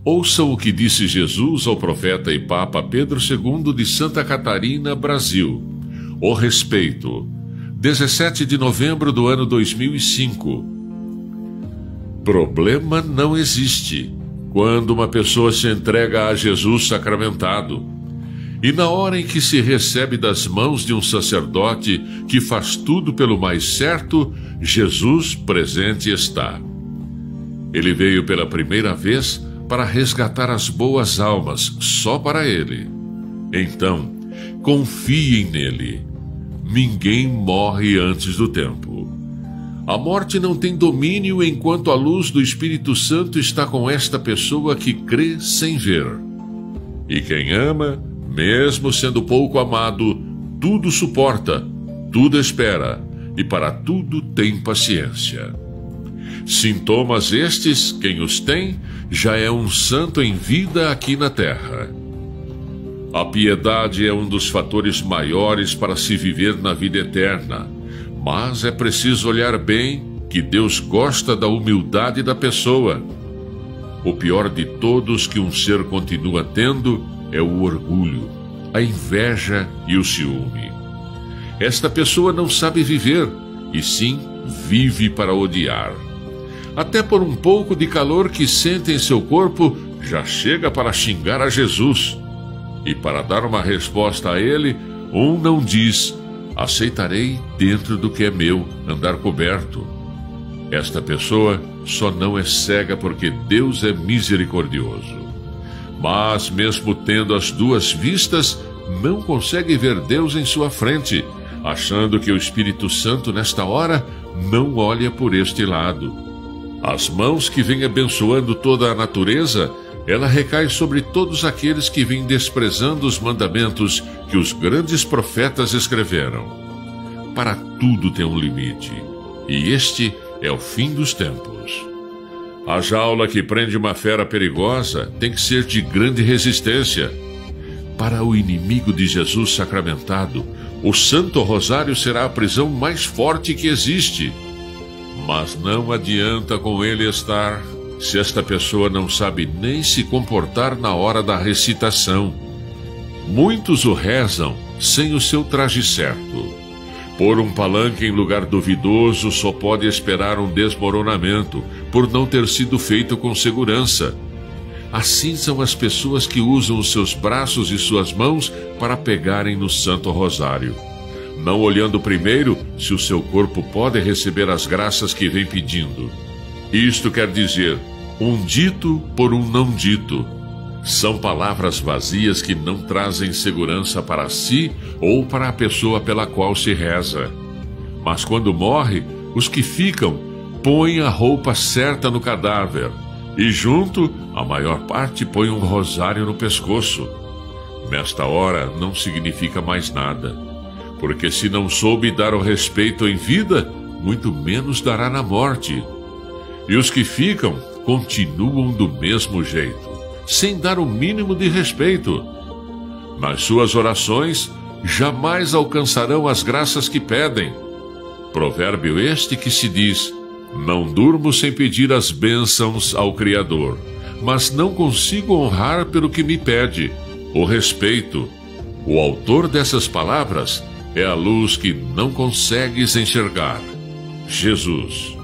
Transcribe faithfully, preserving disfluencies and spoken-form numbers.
Ouçam o que disse Jesus ao profeta e Papa Pedro segundo de Santa Catarina, Brasil. O respeito. dezessete de novembro do ano dois mil e cinco. Problema não existe quando uma pessoa se entrega a Jesus sacramentado. E na hora em que se recebe das mãos de um sacerdote que faz tudo pelo mais certo, Jesus presente está. Ele veio pela primeira vez para resgatar as boas almas só para ele. Então, confiem nele. Ninguém morre antes do tempo. A morte não tem domínio enquanto a luz do Espírito Santo está com esta pessoa que crê sem ver. E quem ama, mesmo sendo pouco amado, tudo suporta, tudo espera e para tudo tem paciência. Sintomas estes, quem os tem, já é um santo em vida aqui na terra. A piedade é um dos fatores maiores para se viver na vida eterna, mas é preciso olhar bem que Deus gosta da humildade da pessoa. O pior de todos que um ser continua tendo é o orgulho, a inveja e o ciúme. Esta pessoa não sabe viver, e sim vive para odiar. Até por um pouco de calor que sente em seu corpo, já chega para xingar a Jesus. E para dar uma resposta a ele, um não diz: aceitarei dentro do que é meu, andar coberto. Esta pessoa só não é cega porque Deus é misericordioso. Mas mesmo tendo as duas vistas, não consegue ver Deus em sua frente, achando que o Espírito Santo nesta hora não olha por este lado. As mãos que vêm abençoando toda a natureza, ela recai sobre todos aqueles que vêm desprezando os mandamentos que os grandes profetas escreveram. Para tudo tem um limite, e este é o fim dos tempos. A jaula que prende uma fera perigosa tem que ser de grande resistência. Para o inimigo de Jesus sacramentado, o Santo Rosário será a prisão mais forte que existe. Mas não adianta com ele estar, se esta pessoa não sabe nem se comportar na hora da recitação. Muitos o rezam sem o seu traje certo. Pôr um palanque em lugar duvidoso só pode esperar um desmoronamento, por não ter sido feito com segurança. Assim são as pessoas que usam os seus braços e suas mãos para pegarem no Santo Rosário, não olhando primeiro se o seu corpo pode receber as graças que vem pedindo. Isto quer dizer, um dito por um não dito. São palavras vazias que não trazem segurança para si ou para a pessoa pela qual se reza. Mas quando morre, os que ficam põem a roupa certa no cadáver e junto, a maior parte põe um rosário no pescoço. Nesta hora não significa mais nada. Porque se não soube dar o respeito em vida, muito menos dará na morte. E os que ficam continuam do mesmo jeito, sem dar o mínimo de respeito. Nas suas orações, jamais alcançarão as graças que pedem. Provérbio este que se diz: não durmo sem pedir as bênçãos ao Criador, mas não consigo honrar pelo que me pede, o respeito. O autor dessas palavras é a luz que não consegues enxergar, Jesus.